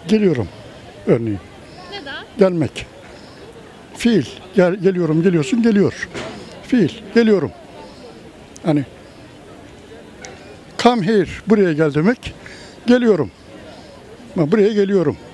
Geliyorum örneğin. Neden? Gelmek. Fiil. Geliyorum, geliyorsun, geliyor. Fiil. Geliyorum. Hani come here. Buraya gel demek. Geliyorum. Buraya geliyorum.